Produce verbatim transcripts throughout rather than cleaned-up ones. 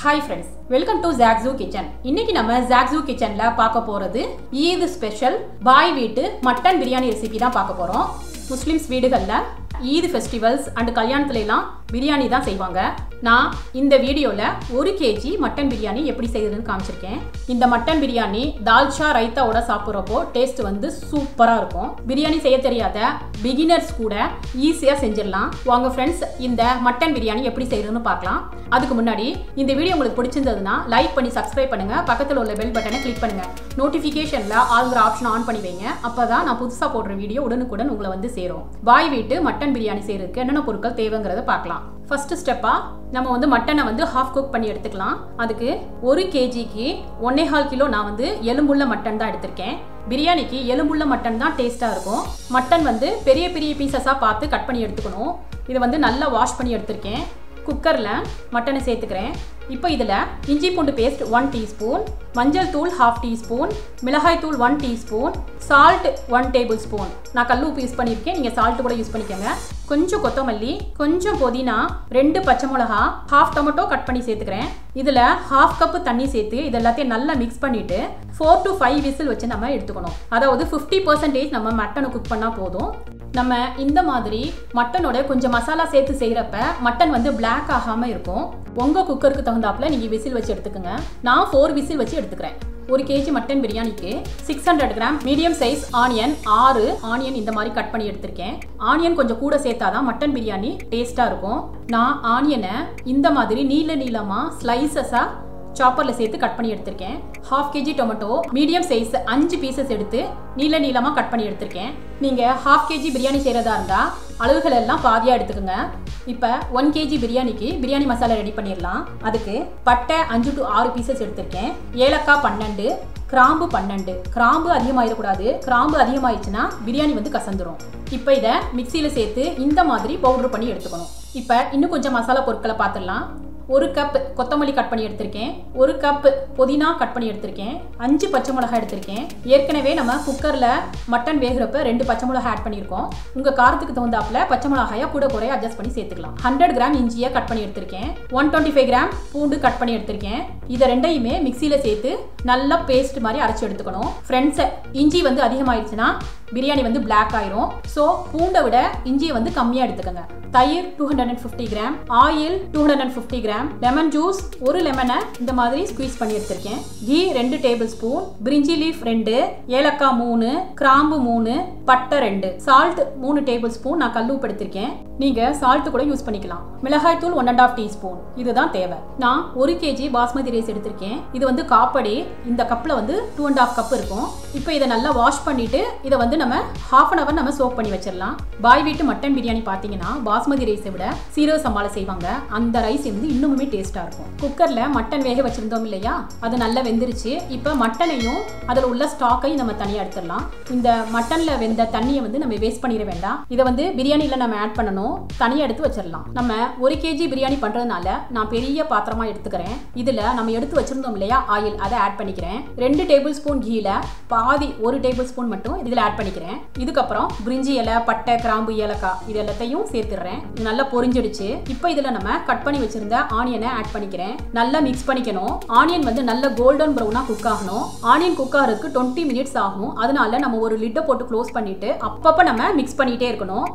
Hi friends, welcome to Zaag Zoog Kitchen. இன்னைக்கு நம்ம Zaag Zoog Kitchenல பார்க்க போறது ஈத் ஸ்பெஷல் பாய் வீட்டு மட்டன் பிரியாணி ரெசிபி தான் பார்க்க போறோம். முஸ்லிம்ஸ் வீடுகள்ல ஈத் ஃபெஸ்டிவல்ஸ் அண்ட் கல்யாணத்துல எல்லாம் பிரியாணி தான் செய்வாங்க. நான் இந்த வீடியோல ஒரு கேஜி மட்டன் பிரியாணி எப்படி செய்யறதுன்னு காமிச்சிருக்கேன். இந்த மட்டன் பிரியாணி தால்ச்சா ரைத்தாவோட சாப்பிட்றப்போ டேஸ்ட் வந்து சூப்பரா இருக்கும். பிரியாணி செய்ய தெரியாத பிகினர்ஸ் கூட ஈஸியா செஞ்சிடலாம். வாங்க ஃப்ரெண்ட்ஸ், இந்த மட்டன் பிரியாணி எப்படி செய்யறதுன்னு பார்க்கலாம். அதுக்கு முன்னாடி இந்த வீடியோ உங்களுக்கு பிடிச்சிருந்ததுன்னா லைக் பண்ணி சப்ஸ்கிரைப் பண்ணுங்க, பக்கத்தில் உள்ள பெல் பட்டனை கிளிக் பண்ணுங்க, நோட்டிஃபிகேஷன்ல ஆல்ங்கிற ஆப்ஷன் ஆன் பண்ணி வைங்க. அப்பதான் நான் புதுசா போடுற வீடியோ உடனுக்குடன் உங்களை வந்து சேரும். பாய் வீட்டு மட்டன் பிரியாணி செய்யறதுக்கு என்னென்ன பொருட்கள் தேவைங்கிறத பார்க்கலாம். ஃபர்ஸ்ட் ஸ்டெப்பா நம்ம வந்து மட்டனை வந்து ஹாஃப் குக் பண்ணி எடுத்துக்கலாம். அதுக்கு ஒரு கேஜிக்கு ஒன்னே கால் கிலோ நான் வந்து எலும்புள்ள மட்டன் தான் எடுத்திருக்கேன். பிரியாணிக்கு எலும்புள்ள மட்டன் தான் டேஸ்டா இருக்கும். மட்டன் வந்து பெரிய பெரிய பீசஸா பார்த்து கட் பண்ணி எடுத்துக்கணும். இதை வந்து நல்லா வாஷ் பண்ணி எடுத்திருக்கேன். குக்கர்ல மட்டனை சேர்த்துக்கிறேன். இப்போ இதில் இஞ்சி பூண்டு பேஸ்ட் ஒன் டீஸ்பூன், மஞ்சள் தூள் ஹாஃப் டீஸ்பூன், மிளகாய் தூள் one teaspoon, salt one tablespoon. நான் கல் உப்பு யூஸ் பண்ணியிருக்கேன், நீங்கள் சால்ட் கூட யூஸ் பண்ணிக்கோங்க. கொஞ்சம் கொத்தமல்லி, கொஞ்சம் புதினா, ரெண்டு பச்சை மிளகா, ஹாஃப் டொமேட்டோ கட் பண்ணி சேர்த்துக்கிறேன். இதில் ஹாஃப் கப்பு தண்ணி சேர்த்து இது எல்லாத்தையும் நல்லா மிக்ஸ் பண்ணிட்டு ஃபோர் டு ஃபைவ் விசில் வச்சு நம்ம எடுத்துக்கணும். அதாவது ஃபிஃப்டி பர்சன்டேஜ் நம்ம மட்டனை குக் பண்ணால் போதும். நம்ம இந்த மாதிரி மட்டனோட கொஞ்சம் மசாலா சேர்த்து செய்கிறப்ப மட்டன் வந்து பிளாக் ஆகாமல் இருக்கும். உங்கள் குக்கருக்கு தகுந்தாப்புல நீங்கள் விசில் வச்சு எடுத்துக்கோங்க. நான் ஃபோர் விசில் வச்சு எடுத்துக்கிறேன். ஒரு கேஜி மட்டன் பிரியாணிக்கு six hundred gram medium size onion, ஆறு ஆனியன் இந்த மாதிரி கட் பண்ணி எடுத்திருக்கேன். ஆனியன் கொஞ்சம் கூட சேர்த்தாதான் மட்டன் பிரியாணி டேஸ்ட்டாக இருக்கும். நான் ஆனியனை இந்த மாதிரி நீள நீளமாக ஸ்லைசஸாக சாப்பரில் சேர்த்து கட் பண்ணி எடுத்திருக்கேன். Half KG tomato medium size அஞ்சு பீசஸ் எடுத்து நீள நீளமாக கட் பண்ணி எடுத்திருக்கேன். நீங்கள் ஹாஃப் கேஜி பிரியாணி செய்கிறதா இருந்தால் அளவுகள் எல்லாம் பாதியாக எடுத்துக்கோங்க. இப்போ ஒன் கேஜி பிரியாணிக்கு பிரியாணி மசாலா ரெடி பண்ணிடலாம். அதுக்கு பட்டை அஞ்சு டு ஆறு பீசஸ் எடுத்திருக்கேன். ஏலக்காய் பன்னெண்டு, கிராம்பு பன்னெண்டு. கிராம்பு அதிகமாகிடக்கூடாது, கிராம்பு அதிகமாகிடுச்சுன்னா பிரியாணி வந்து கசந்துரும். இப்போ இதை மிக்சியில் சேர்த்து இந்த மாதிரி பவுடர் பண்ணி எடுத்துக்கணும். இப்போ இன்னும் கொஞ்சம் மசாலா பொருட்களை பார்த்துடலாம். ஒரு கப் கொத்தமல்லி கட் பண்ணி எடுத்திருக்கேன், ஒரு கப் புதினா கட் பண்ணி எடுத்திருக்கேன், அஞ்சு பச்சை மிளகாய் எடுத்திருக்கேன். ஏற்கனவே நம்ம குக்கரில் மட்டன் வேகிறப்ப ரெண்டு பச்சை மிளகாய் ஆட் பண்ணியிருக்கோம். உங்கள் காரத்துக்கு தகுந்தாப்புல பச்சை மிளகாயை கூட குறைய அட்ஜஸ்ட் பண்ணி சேர்த்துக்கலாம். ஹண்ட்ரட் கிராம் இஞ்சியை கட் பண்ணி எடுத்திருக்கேன். ஒன் டுவெண்ட்டி ஃபைவ் கிராம் பூண்டு கட் பண்ணி எடுத்திருக்கேன். இதை ரெண்டையுமே மிக்சியில் சேர்த்து நல்லா பேஸ்ட் மாதிரி அரைச்சி எடுத்துக்கணும். ஃப்ரெண்ட்ஸ், இஞ்சி வந்து அதிகமாகிடுச்சுன்னா பிரியாணி வந்து பிளாக் ஆயிரும். ஸோ பூண்டை விட இஞ்சியை வந்து கம்மியாக எடுத்துக்கோங்க. தயிர் two hundred and fifty gram, oil two hundred and fifty gram, lemon juice ஒரு லெமனை இந்த மாதிரி ஸ்குவீஸ் பண்ணி எடுத்திருக்கேன். கீ ரெண்டு டேபிள் ஸ்பூன், பிரிஞ்சி லீஃப் ரெண்டு, ஏலக்காய் மூணு, கிராம்பு மூணு, பட்டை ரெண்டு, சால்ட் மூணு டேபிள் ஸ்பூன். நான் கல் உப்பு எடுத்திருக்கேன், நீங்க சால்ட் கூட யூஸ் பண்ணிக்கலாம். மிளகாய் தூள் ஒன் அண்ட் ஆஃப் டீஸ்பூன். இதுதான் தேவை. நான் ஒரு கேஜி பாஸ்மதி ரைஸ் எடுத்திருக்கேன். இது வந்து காப்படி, இந்த கப்ல வந்து டூ அண்ட் ஆஃப் கப் இருக்கும். இப்போ இதை நல்லா வாஷ் பண்ணிட்டு இதை வந்து நம்ம ஹாஃப் அன் அவர் நம்ம சோக் பண்ணி வச்சிடலாம். பாய் வீட்டு மட்டன் பிரியாணி பார்த்தீங்கன்னா பாஸ்மதி ரைஸை விட சீரக சம்பால செய்வாங்க. அந்த ரைஸ் வந்து இன்னுமே டேஸ்டா இருக்கும். குக்கர்ல மட்டன் வேக வச்சிருந்தோம் இல்லையா, அது நல்லா வெந்துருச்சு. இப்போ மட்டனையும் அதில் உள்ள ஸ்டாக்கையும் நம்ம தனியாக எடுத்துடலாம். இந்த மட்டன்ல வெந்த தண்ணியை வந்து நம்ம வேஸ்ட் பண்ணிட வேண்டாம். இதை வந்து பிரியாணியில் நம்ம ஆட் பண்ணணும், தனியாக எடுத்து வச்சிடலாம். நம்ம ஒரு கேஜி பிரியாணி பண்றதுனால நான் பெரிய பாத்திரமா எடுத்துக்கிறேன். இதுல நம்ம எடுத்து வச்சிருந்தோம் இல்லையா ஆயில், அதை ஆட் பண்ணிக்கிறேன். ரெண்டு டேபிள் ஸ்பூன் கீல பாதி ஒரு டேபிள் ஸ்பூன் மட்டும் இதுல ஆட் பண்ணிக்கிறேன். இதுக்கப்புறம் பிரிஞ்சி இலை, பட்டை, கிராம்பு, ஏலக்காய் இது எல்லாத்தையும் சேர்த்துடுறேன். இது நல்லா பொரிஞ்சிடுச்சு. இப்போ இதுல நம்ம கட் பண்ணி வச்சிருந்த ஆனியனை ஆட் பண்ணிக்கிறேன். நல்லா மிக்ஸ் பண்ணிக்கணும். ஆனியன் வந்து நல்ல கோல்டன் ப்ரௌனா குக் ஆகணும். ஆனியன் குக் ஆகிறதுக்கு டுவெண்ட்டி மினிட்ஸ் ஆகும். அதனால நம்ம ஒரு லிட்டை போட்டு க்ளோஸ் பண்ணிட்டு அப்பப்ப நம்ம மிக்ஸ் பண்ணிட்டே இருக்கணும்.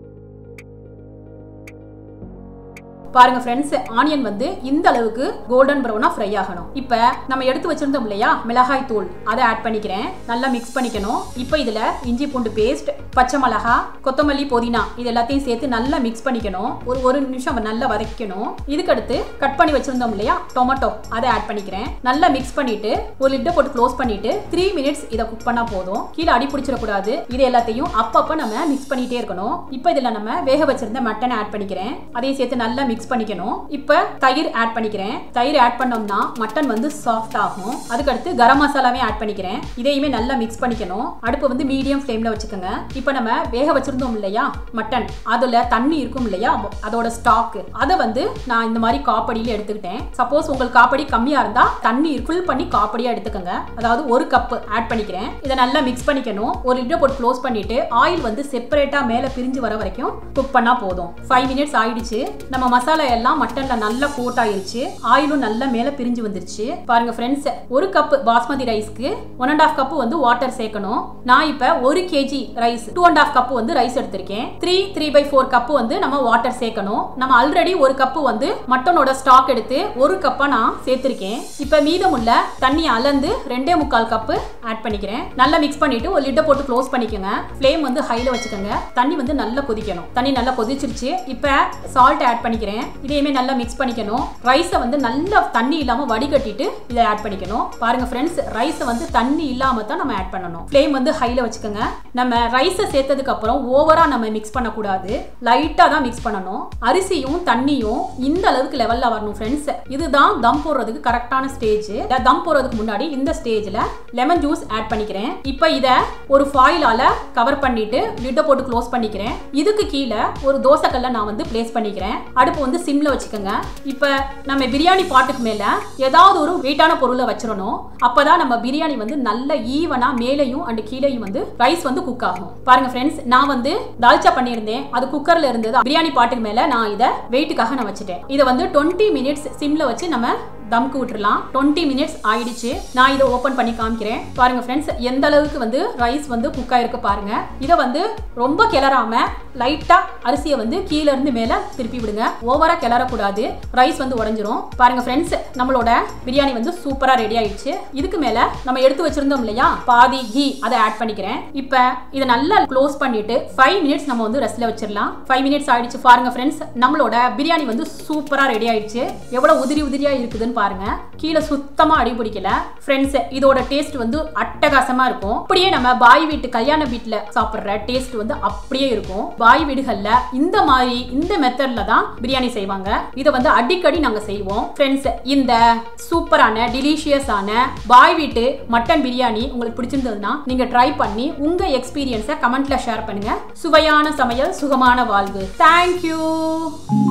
பாருங்க ஃப்ரெண்ட்ஸ், ஆனியன் வந்து இந்த அளவுக்கு கோல்டன் ப்ரௌனா ஃப்ரை ஆகணும். இப்போ நம்ம எடுத்து வச்சிருந்தோம் இல்லையா மிளகாய் தூள், அதை ஆட் பண்ணிக்கிறேன். நல்லா மிக்ஸ் பண்ணிக்கணும். இப்போ இதுல இஞ்சி பூண்டு பேஸ்ட், பச்சை மிளகா, கொத்தமல்லி, புதினா இது எல்லாத்தையும் சேர்த்து நல்லா மிக்ஸ் பண்ணிக்கணும். ஒரு ஒரு நிமிஷம் நல்லா வதக்கணும். இதுக்கடுத்து கட் பண்ணி வச்சிருந்தோம் இல்லையா டொமேட்டோ, அதை ஆட் பண்ணிக்கிறேன். நல்லா மிக்ஸ் பண்ணிட்டு ஒரு லிட்டை போட்டு க்ளோஸ் பண்ணிட்டு த்ரீ மினிட்ஸ் இதை குக் பண்ணா போதும். கீழே அடி பிடிச்சிடக்கூடாது. இது எல்லாத்தையும் அப்பப்ப நம்ம மிக்ஸ் பண்ணிட்டே இருக்கணும். இப்போ இதுல நம்ம வேக வச்சிருந்த மட்டனை ஆட் பண்ணிக்கிறேன். அதையும் சேர்த்து நல்லா மிக்ஸ் பண்ணிக்கணும். இப்போ தயிர் ஆட் பண்ணிக்கிறேன். தயிர் ஆட் பண்ணோம்னா மட்டன் வந்து சாஃப்ட் ஆகும். அதுக்கு அடுத்து கரம் மசாலாவே ஆட் பண்ணிக்கிறேன். இதையுமே நல்லா மிக்ஸ் பண்ணிக்கணும். அடுப்பு வந்து மீடியம் ஃப்ளேம்ல வச்சுக்கோங்க. இப்போ நம்ம வேக வச்சிருந்தோம் இல்லையா மட்டன், அதுல தண்ணி இருக்கும் இல்லையா அதோட ஸ்டாக், அதை வந்து நான் இந்த மாதிரி காப்படியில எடுத்துக்கிட்டேன். சப்போஸ் உங்களுக்கு காப்படி கம்மியா இருந்தா தண்ணி ஃபில் பண்ணி காப்படியா எடுத்துக்கோங்க. அதாவது ஒரு கப் ஆட் பண்ணிக்கிறேன். இதை நல்லா மிக்ஸ் பண்ணிக்கணும். ஒரு லிட்டர் போட்டு க்ளோஸ் பண்ணிட்டு ஆயில் வந்து செப்பரேட்டா மேல பிரிஞ்சு வர வரைக்கும் குக் பண்ணா போதும். ஃபைவ் மினிட்ஸ் ஆயிடுச்சு. நம்ம மசாலா மசாலா எல்லாம் மட்டன்ல நல்லா கோட் ஆயிருச்சு. ஆயிலும் நல்லா மேல பிரிஞ்சு வந்துருச்சு. பாருங்க ஃப்ரெண்ட்ஸ், ஒரு கப் பாஸ்மதி ரைஸ்க்கு ஒன் அண்ட் ஆஃப் கப் வந்து வாட்டர் சேர்க்கணும். நான் இப்ப ஒரு KG rice two and half cup வந்து ரைஸ் எடுத்திருக்கேன். Three three by four cup வந்து நம்ம வாட்டர் சேர்க்கணும். நம்ம ஆல்ரெடி ஒரு கப் வந்து மட்டனோட ஸ்டாக் எடுத்து ஒரு கப்பா நான் சேர்த்திருக்கேன். இப்ப மீதமுள்ள தண்ணி அளந்து ரெண்டே முக்கால் கப் ஆட் பண்ணிக்கிறேன். நல்லா மிக்ஸ் பண்ணிட்டு ஒரு லிட்டை போட்டு க்ளோஸ் பண்ணிக்கோங்க. ஃப்ளேம் வந்து ஹைல வச்சுக்கோங்க. தண்ணி வந்து நல்லா கொதிக்கணும். தண்ணி நல்லா கொதிச்சிருச்சு. இப்ப சால்ட் ஆட் பண்ணிக்கிறேன். இதையுமே நல்லா மிக்ஸ் பண்ணிக்கணும். ரைஸை வந்து நல்லா தண்ணி இல்லாம வடிகட்டிட்டு இதை ஆட் பண்ணிக்கணும். பாருங்க ஃப்ரெண்ட்ஸ், ரைஸை வந்து தண்ணி இல்லாம தான் நம்ம ஆட் பண்ணணும். ஃப்ளேம் வந்து ஹைல வச்சுக்கோங்க. நம்ம ரைஸை சேர்த்ததுக்கு அப்புறம் ஓவரா நம்ம மிக்ஸ் பண்ணக்கூடாது. லைட்டா தான் மிக்ஸ் பண்ணணும். அரிசியும் தண்ணியும் இந்த அளவுக்கு லெவல்ல வரணும் ஃப்ரெண்ட்ஸ். இதுதான் தம் போடுறதுக்கு கரெக்டான ஸ்டேஜ். தம் போடுறதுக்கு முன்னாடி இந்த ஸ்டேஜ்ல லெமன் ஜூஸ் ஆட் பண்ணிக்கிறேன். இப்போ இதை ஒரு ஃபாயிலால கவர் பண்ணிட்டு லிட்டை போட்டு க்ளோஸ் பண்ணிக்கிறேன். இதுக்கு கீழே ஒரு தோசைக்கல்ல நான் வந்து பிளேஸ் பண்ணிக்கிறேன். அடுப்பு வந்து சிம்ல வச்சுக்கோங்க. இப்ப நம்ம பிரியாணி பாட்டுக்கு மேல ஏதாவது ஒரு வெயிட்டான பொருளை வச்சிடணும். அப்பதான் நம்ம பிரியாணி வந்து நல்ல ஈவனா மேலையும் அண்ட் கீழையும் வந்து ரைஸ் வந்து குக் ஆகும். பாருங்க ஃப்ரெண்ட்ஸ், நான் வந்து தால்ச்சா பண்ணியிருந்தேன். அது குக்கர்ல இருந்தது. பிரியாணி பாட்டுக்கு மேல நான் இதை வெயிட்டுக்காக நான் வச்சுட்டேன். இதை வந்து டுவெண்ட்டி மினிட்ஸ் சிம்ல வச்சு நம்ம தம்க்கு விட்டுறலாம். டுவெண்ட்டி மினிட்ஸ் ஆயிடுச்சு. நான் இதை ஓபன் பண்ணி காமிக்கிறேன். பாருங்க ஃப்ரெண்ட்ஸ், எந்த அளவுக்கு வந்து ரைஸ் வந்து குக் ஆயிருக்கு பாருங்க. இதை வந்து ரொம்ப கிளறாம லைட்டா அரிசியை வந்து கீழ இருந்து மேல திருப்பி விடுங்க. ஓவரா கிளறக்கூடாது, ரைஸ் வந்து உடைஞ்சிரும். பாருங்க ஃப்ரெண்ட்ஸ், நம்மளோட பிரியாணி வந்து சூப்பரா ரெடி ஆயிடுச்சு. இதுக்கு மேல நம்ம எடுத்து வச்சிருந்தோம் இல்லையா பாதி கீ, அதை ஆட் பண்ணிக்கிறேன். இப்ப இதை நல்லா க்ளோஸ் பண்ணிட்டு ஃபைவ் மினிட்ஸ் நம்ம வந்து ரெஸ்ட்ல வச்சிடலாம். ஃபைவ் மினிட்ஸ் ஆயிடுச்சு. பாருங்க ஃப்ரெண்ட்ஸ், நம்மளோட பிரியாணி வந்து சூப்பரா ரெடி ஆயிடுச்சு. எவ்வளவு உதிரி உதிரியா இருக்குதுன்னு பாருங்க. கீழே சுத்தமா அடி பிடிக்கல ஃப்ரெண்ட்ஸ். இதோட டேஸ்ட் வந்து அட்டகாசமா இருக்கும். அப்படியே நம்ம பாய் வீட்டு கல்யாண வீட்டுல சாப்பிடுற டேஸ்ட் வந்து அப்படியே இருக்கும். பாய் வீடுகள்ல இந்த மாதிரி இந்த மெத்தட்ல தான் பிரியாணி செய்வாங்க. இதை வந்து அடிக்கடி நாங்க செய்வோம் ஃப்ரெண்ட்ஸ். இந்த சூப்பரான டிலிஷியஸான பாய் வீட்டு மட்டன் பிரியாணி உங்களுக்கு பிடிச்சிருந்ததுன்னா நீங்க ட்ரை பண்ணி உங்க எக்ஸ்பீரியன்ஸை கமெண்ட்ல ஷேர் பண்ணுங்க. சுவையான சமையல், சுகமான வாழ்வு. தேங்க்யூ.